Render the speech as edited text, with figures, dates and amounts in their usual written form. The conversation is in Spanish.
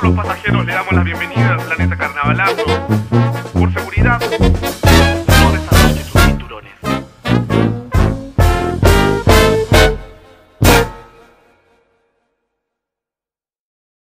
los pasajeros le damos la bienvenida al planeta Carnavalazo. Por seguridad,